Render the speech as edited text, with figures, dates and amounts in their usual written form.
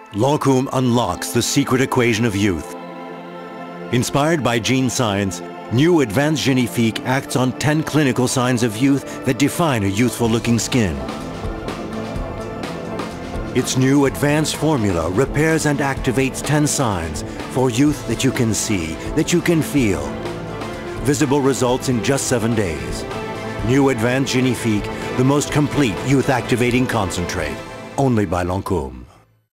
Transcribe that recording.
Lancôme unlocks the secret equation of youth. Inspired by gene science, new advanced Génifique acts on 10 clinical signs of youth that define a youthful-looking skin. Its new advanced formula repairs and activates 10 signs for youth that you can see, that you can feel. Visible results in just 7 days. New advanced Génifique, the most complete youth-activating concentrate, only by Lancôme.